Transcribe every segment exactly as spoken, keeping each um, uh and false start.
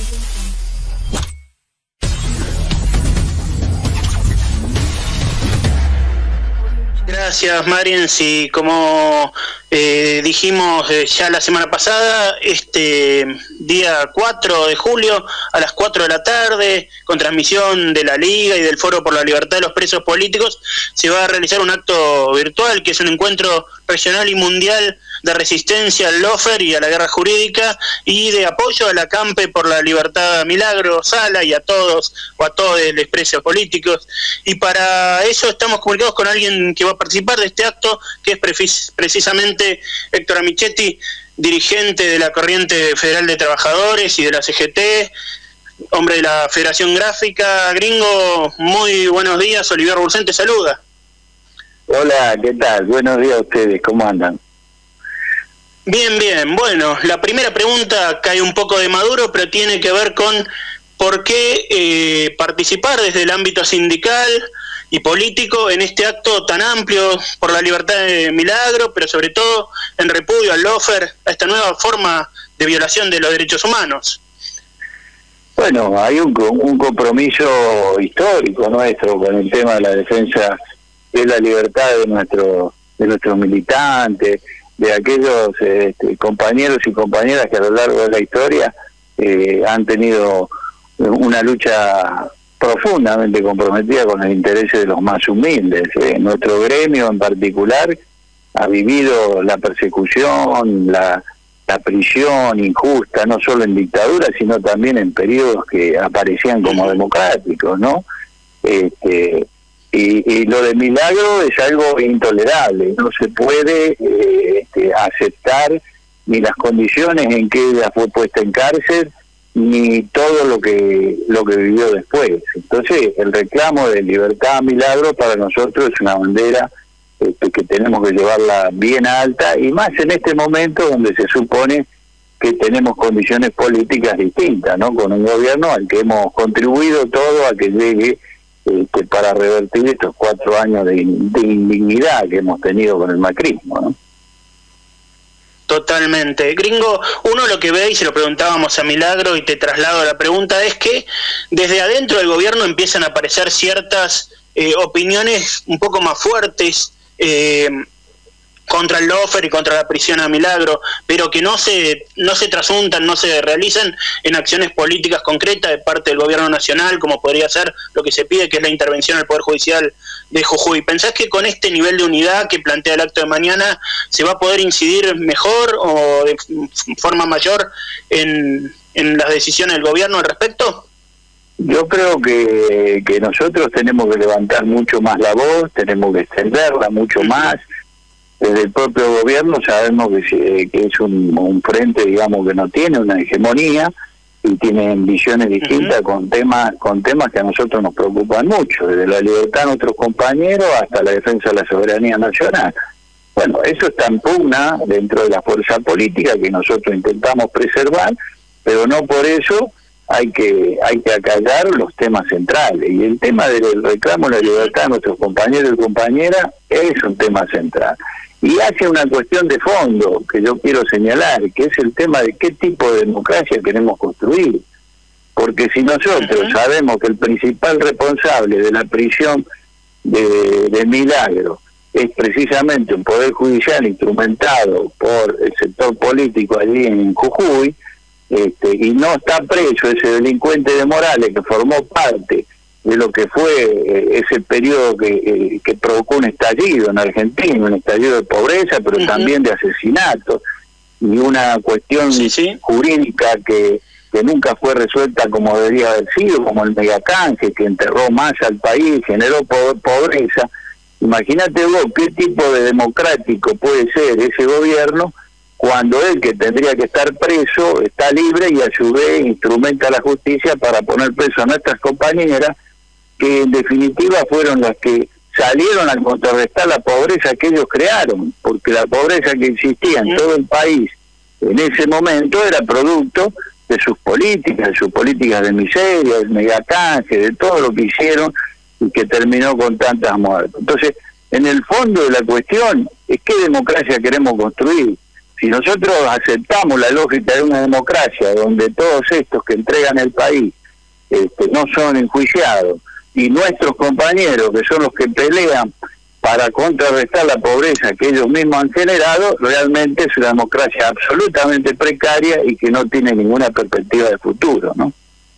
Gracias, Marien. Sí, como eh, dijimos eh, ya la semana pasada, este día cuatro de julio a las cuatro de la tarde, con transmisión de la Liga y del Foro por la Libertad de los Presos Políticos, se va a realizar un acto virtual que es un encuentro regional y mundial de resistencia al lawfare y a la guerra jurídica y de apoyo a la Campe por la Libertad Milagro Sala y a todos o a todos los presos políticos. Y para eso estamos comunicados con alguien que va a participar de este acto, que es precis- precisamente Héctor Amichetti, dirigente de la Corriente Federal de Trabajadores y de la C G T, hombre de la Federación Gráfica. Gringo, muy buenos días. Olivier Rousseff te saluda. Hola, ¿qué tal? Buenos días a ustedes, ¿cómo andan? Bien, bien. Bueno, la primera pregunta cae un poco de maduro, pero tiene que ver con por qué eh, participar desde el ámbito sindical y político en este acto tan amplio por la libertad de Milagro, pero sobre todo en repudio al lawfare, a esta nueva forma de violación de los derechos humanos. Bueno, hay un, un compromiso histórico nuestro con el tema de la defensa de la libertad de, nuestro, de nuestros militantes, de aquellos este, compañeros y compañeras que a lo largo de la historia eh, han tenido una lucha profundamente comprometida con los intereses de los más humildes. Eh. Nuestro gremio en particular ha vivido la persecución, la, la prisión injusta, no solo en dictaduras, sino también en periodos que aparecían como democráticos, ¿no? Este, Y, y lo de Milagro es algo intolerable, no se puede eh, este, aceptar ni las condiciones en que ella fue puesta en cárcel, ni todo lo que lo que vivió después. Entonces, el reclamo de libertad a Milagro para nosotros es una bandera este, que tenemos que llevarla bien alta, y más en este momento donde se supone que tenemos condiciones políticas distintas, ¿no? Con un gobierno al que hemos contribuido todo a que llegue Este, para revertir estos cuatro años de, de indignidad que hemos tenido con el macrismo, ¿no? Totalmente. Gringo, uno lo que ve, y se lo preguntábamos a Milagro, y te traslado la pregunta, es que desde adentro del gobierno empiezan a aparecer ciertas eh, opiniones un poco más fuertes eh, contra el lawfare y contra la prisión a Milagro, pero que no se no se trasuntan, no se realizan en acciones políticas concretas de parte del gobierno nacional, como podría ser lo que se pide, que es la intervención al Poder Judicial de Jujuy. ¿Pensás que con este nivel de unidad que plantea el acto de mañana se va a poder incidir mejor o de forma mayor en, en las decisiones del gobierno al respecto? Yo creo que, que nosotros tenemos que levantar mucho más la voz, tenemos que extenderla mucho más. Desde el propio gobierno sabemos que, que es un, un frente, digamos, que no tiene una hegemonía y tienen visiones distintas uh-huh. con temas con temas que a nosotros nos preocupan mucho, desde la libertad de nuestros compañeros hasta la defensa de la soberanía nacional. Bueno, eso está en pugna dentro de la fuerza política que nosotros intentamos preservar, pero no por eso hay que hay que acallar los temas centrales. Y el tema del reclamo de la libertad de nuestros compañeros y compañeras es un tema central. Y hace una cuestión de fondo que yo quiero señalar, que es el tema de qué tipo de democracia queremos construir. Porque si nosotros uh-huh. sabemos que el principal responsable de la prisión de, de Milagro es precisamente un poder judicial instrumentado por el sector político allí en Jujuy, este, y no está preso ese delincuente de Morales que formó parte de lo que fue eh, ese periodo que, eh, que provocó un estallido en Argentina, un estallido de pobreza, pero uh-huh. también de asesinatos, y una cuestión sí, sí. jurídica que, que nunca fue resuelta como debería haber sido, como el megacanje, que enterró más al país, generó po- pobreza. Imagínate vos qué tipo de democrático puede ser ese gobierno cuando él, que tendría que estar preso, está libre y a su vez instrumenta la justicia para poner preso a nuestras compañeras, que en definitiva fueron las que salieron a contrarrestar la pobreza que ellos crearon, porque la pobreza que existía en todo el país en ese momento era producto de sus políticas, de sus políticas de miseria, del megacanje, de todo lo que hicieron y que terminó con tantas muertes. Entonces, en el fondo de la cuestión es qué democracia queremos construir. Si nosotros aceptamos la lógica de una democracia donde todos estos que entregan el país este, no son enjuiciados, y nuestros compañeros, que son los que pelean para contrarrestar la pobreza que ellos mismos han generado, realmente es una democracia absolutamente precaria y que no tiene ninguna perspectiva de futuro, ¿no?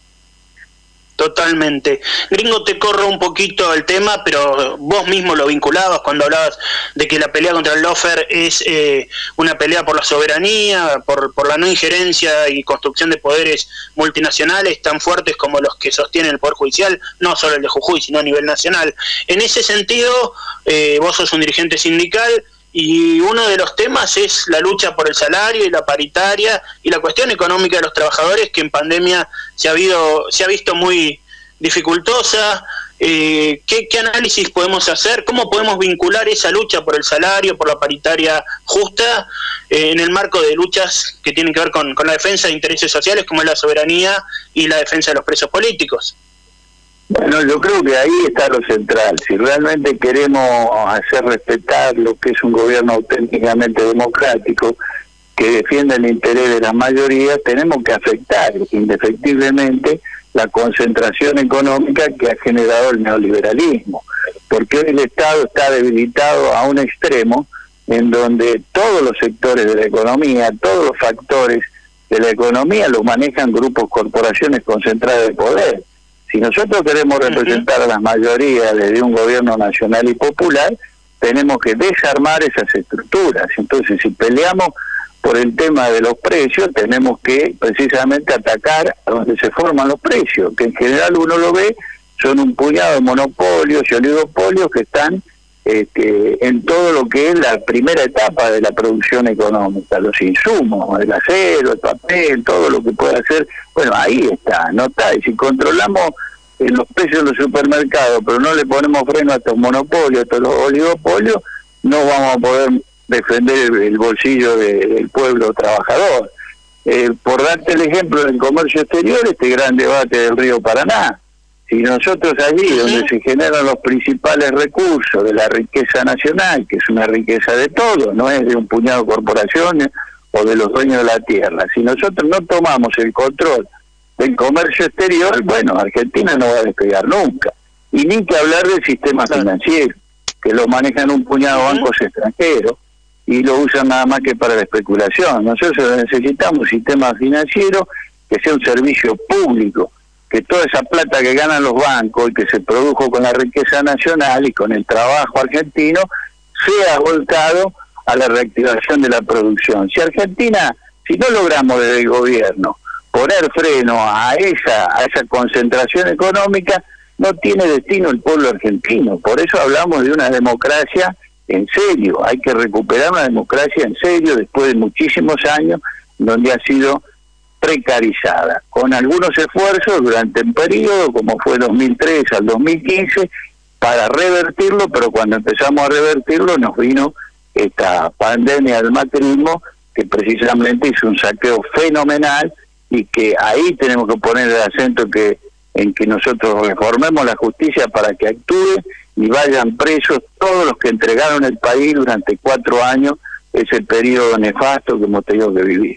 Totalmente. Gringo, te corro un poquito el tema, pero vos mismo lo vinculabas cuando hablabas de que la pelea contra el lawfare es eh, una pelea por la soberanía, por, por la no injerencia y construcción de poderes multinacionales tan fuertes como los que sostienen el Poder Judicial, no solo el de Jujuy, sino a nivel nacional. En ese sentido, eh, vos sos un dirigente sindical, y uno de los temas es la lucha por el salario y la paritaria y la cuestión económica de los trabajadores, que en pandemia se ha, habido, se ha visto muy dificultosa. Eh, ¿qué, ¿Qué análisis podemos hacer? ¿Cómo podemos vincular esa lucha por el salario, por la paritaria justa, eh, en el marco de luchas que tienen que ver con, con la defensa de intereses sociales, como es la soberanía y la defensa de los presos políticos? Bueno, yo creo que ahí está lo central. Si realmente queremos hacer respetar lo que es un gobierno auténticamente democrático, que defienda el interés de las mayorías, tenemos que afectar indefectiblemente la concentración económica que ha generado el neoliberalismo. Porque hoy el Estado está debilitado a un extremo en donde todos los sectores de la economía, todos los factores de la economía los manejan grupos, corporaciones concentradas de poder. Si nosotros queremos representar a las mayorías desde un gobierno nacional y popular, tenemos que desarmar esas estructuras. Entonces, si peleamos por el tema de los precios, tenemos que precisamente atacar a donde se forman los precios, que en general uno lo ve, son un puñado de monopolios y oligopolios que están este, en todo lo que es la primera etapa de la producción económica, los insumos, el acero, el papel, todo lo que puede hacer. Bueno, ahí está, no está. Y si controlamos eh, los precios de los supermercados, pero no le ponemos freno a estos monopolios, a estos oligopolios, no vamos a poder defender el, el bolsillo de, del pueblo trabajador. Eh, por darte el ejemplo del comercio exterior, este gran debate del río Paraná. Si nosotros allí, donde se generan los principales recursos de la riqueza nacional, que es una riqueza de todos, no es de un puñado de corporaciones o de los dueños de la tierra, si nosotros no tomamos el control del comercio exterior, bueno, Argentina no va a despegar nunca. Y ni que hablar del sistema financiero, que lo manejan un puñado de bancos extranjeros y lo usan nada más que para la especulación. Nosotros necesitamos un sistema financiero que sea un servicio público, que toda esa plata que ganan los bancos y que se produjo con la riqueza nacional y con el trabajo argentino sea volcado a la reactivación de la producción. Si Argentina, si no logramos desde el gobierno poner freno a esa, a esa concentración económica, no tiene destino el pueblo argentino. Por eso hablamos de una democracia en serio. Hay que recuperar una democracia en serio después de muchísimos años donde ha sido precarizada, con algunos esfuerzos durante un periodo, como fue dos mil tres al dos mil quince, para revertirlo, pero cuando empezamos a revertirlo nos vino esta pandemia del macrismo, que precisamente hizo un saqueo fenomenal, y que ahí tenemos que poner el acento que en que nosotros reformemos la justicia para que actúe y vayan presos todos los que entregaron el país durante cuatro años, ese periodo nefasto que hemos tenido que vivir.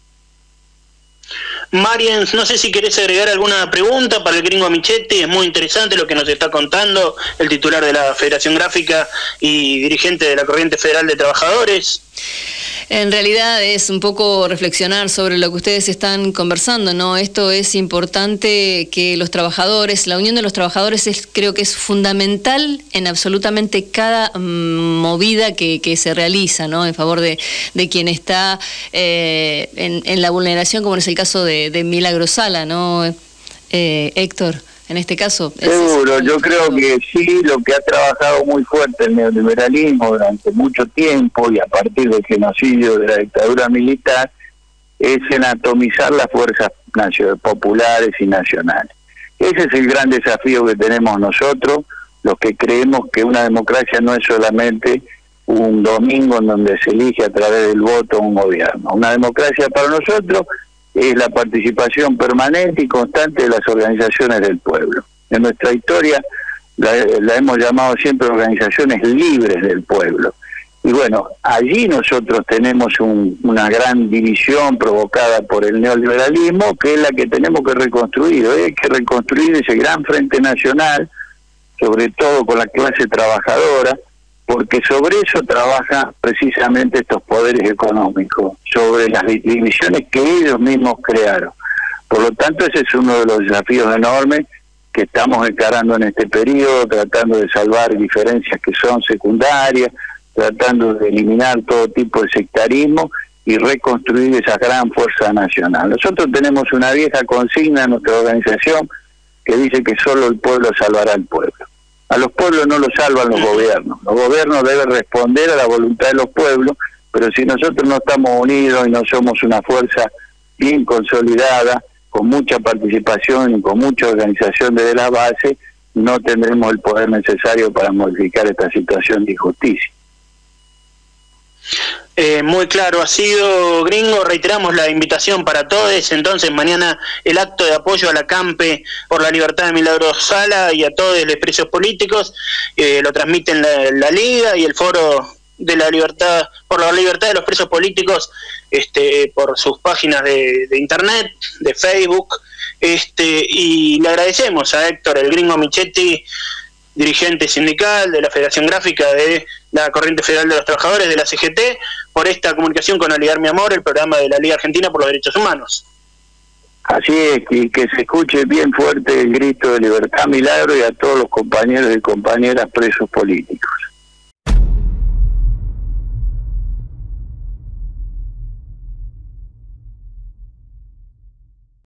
Mariens, no sé si querés agregar alguna pregunta para el Gringo Michetti. Es muy interesante lo que nos está contando el titular de la Federación Gráfica y dirigente de la Corriente Federal de Trabajadores. En realidad es un poco reflexionar sobre lo que ustedes están conversando, ¿no? Esto es importante, que los trabajadores, la unión de los trabajadores es, creo que es fundamental en absolutamente cada mm, movida que, que se realiza, ¿no? En favor de, de quien está eh, en, en la vulneración, como es el caso de, de Milagro Sala, ¿no? Eh, Héctor, en este caso. Seguro, yo creo que sí, lo que ha trabajado muy fuerte el neoliberalismo durante mucho tiempo y a partir del genocidio de la dictadura militar es en atomizar las fuerzas populares y nacionales. Ese es el gran desafío que tenemos nosotros, los que creemos que una democracia no es solamente un domingo en donde se elige a través del voto un gobierno. Una democracia para nosotros es la participación permanente y constante de las organizaciones del pueblo. En nuestra historia la, la hemos llamado siempre organizaciones libres del pueblo. Y bueno, allí nosotros tenemos un, una gran división provocada por el neoliberalismo, que es la que tenemos que reconstruir. Hoy hay que reconstruir ese gran frente nacional, sobre todo con la clase trabajadora, porque sobre eso trabajan precisamente estos poderes económicos, sobre las divisiones que ellos mismos crearon. Por lo tanto, ese es uno de los desafíos enormes que estamos encarando en este periodo, tratando de salvar diferencias que son secundarias, tratando de eliminar todo tipo de sectarismo y reconstruir esa gran fuerza nacional. Nosotros tenemos una vieja consigna en nuestra organización que dice que solo el pueblo salvará al pueblo. A los pueblos no los salvan los gobiernos. Los gobiernos deben responder a la voluntad de los pueblos, pero si nosotros no estamos unidos y no somos una fuerza bien consolidada, con mucha participación y con mucha organización desde la base, no tendremos el poder necesario para modificar esta situación de injusticia. Eh, muy claro ha sido, Gringo. Reiteramos la invitación para todos. Entonces, mañana el acto de apoyo a la CAMPE por la libertad de Milagros Sala y a todos los presos políticos. Eh, lo transmiten la, la Liga y el Foro de la Libertad, por la Libertad de los Presos Políticos, este, por sus páginas de, de internet, de Facebook. Este, y le agradecemos a Héctor el Gringo Michetti, dirigente sindical de la Federación Gráfica de la Corriente Federal de los Trabajadores de la C G T, por esta comunicación con Aligar Mi Amor, el programa de la Liga Argentina por los Derechos Humanos. Así es, que, que se escuche bien fuerte el grito de libertad, milagro, y a todos los compañeros y compañeras presos políticos.